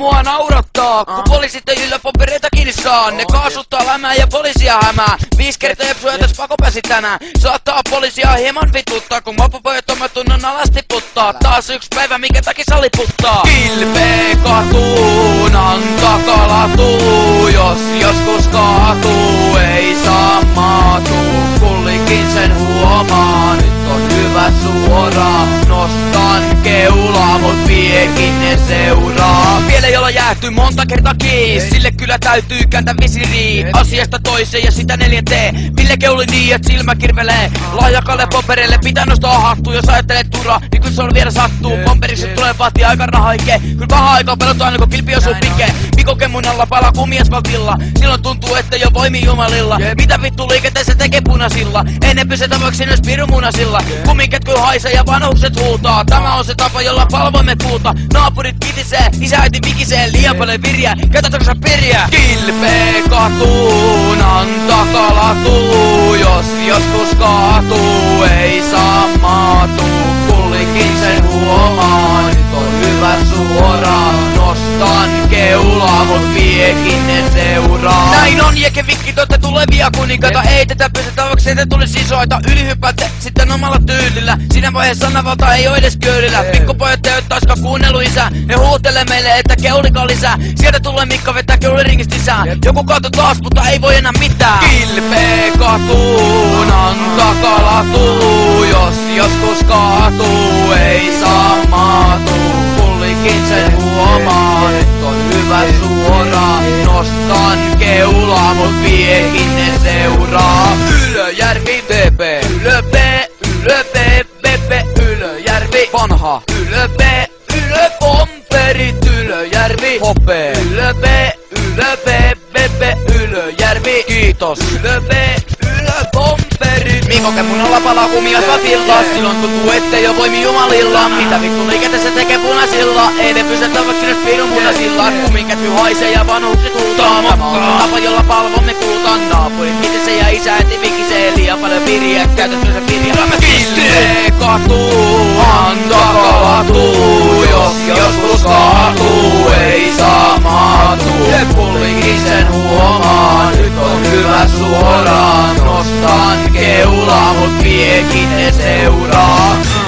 mua naurattaa, kun poliisit ei yllä papereita kiinni saa. Ne kaasuttaa lämää ja poliisia hämää. 5 kertaa jepsuja täs pakopäsi tänään. Saattaa poliisia hieman vituttaa, kun mopopojat omatunnon alas tiputtaa. Taas yks päivä, mikä takia saliputtaa. Kilpee katuunan takalatuu, jos joskus kaatuu, ei saa maatuu. Kullikin sen huomaa, nyt on hyvä suora. Nostan keulaa, mut viekin ne seuraa. Vielä jolla jäähtyy monta kertaa kiis, sille kyllä täytyy kääntää visiri. Asiasta toiseen ja sitä 4T. Ville keuli niin, et silmä kirvelee. Lahjakalle poperille pitää nostaa hattu. Jos ajattelet turhaa, niin kun se on vielä sattuu. Pomperiksi tulee vaatii aika rahaike. Kyllä vähän aikaa pelotaan aina kun kilpi osuu pike. Pikoke mun alla palaa kumiasfaltilla. Silloin tuntuu että jo voimi jumalilla. Mitä vittu liikenteessä tekee punasilla? Ennen pysytä voiksi myös pirumunasilla. Kumiketky haisee ja vanhukset huutaa. Tämä on se tapa jolla palvoimme puuta. Naapurit kitisee, isä äiti vikisee. Liian paljon virjää, käytätkö sä pirjää? Kilpee katuunan takalatuu, jos joskus kaatuu, ei saa maatuu. Kullikin sen huomaa, nyt on hyvä suora. Nostan keulaa, mut viekin ne seuraa. Näin on jekevikki, toitte tulevia kuninkaita. Ei tätä pystytä, vaikka te tulisi isoita. Ylihypätte sitten omalla tyylillä. Siinä vaiheessa sananvalta ei oo edes köylillä. Pikkupojat te oot taaskaan kuunnellu isä. Ne huutelee meille, että keulika lisää. Sieltä tulee Mikko vetää keuliringistä lisää. Joku kaatu taas, mutta ei voi enää mitään. Kilpee katuunan takalatuu, jos joskus kaatuu, ei saa maatuu. Kullikin sen huomaa, nyt on hyvä suora. Nostan keulaa, mut viekin ne seuraa. Ylöjärvi, TP, Ylö B, Ylö B, BP, Ylöjärvi, vanha, Ylö B, Ylö Pomperit, Ylöjärvi, Hope, Ylö B, Ylö B, BP, Ylöjärvi, kiitos, Ylö B, Ylö Pomperit. Mikoke mun olla palaa kumiasfaltilla. Silloin tuntuu ettei oo voimi jumalilla. Mitä vittu liikenteessä tekee punasilla? Ei ne pysäytä vaikka sinne pirun munasilla. Kumiketky haisee ja vanhukset huutaa. Tämä on tapa jolla palvomme kuutaan. Naapurit kitisee ja isä äiti vikisee. Liian paljon virjää, käytätkö sä virjää? Kilpee katuuhan takalatuu, jos joskus kaatuu, ei saa maatuu. Kullikin sen huomaa, nyt on hyvä suoraan. Nostan keulaa, mut viekin ne seuraa.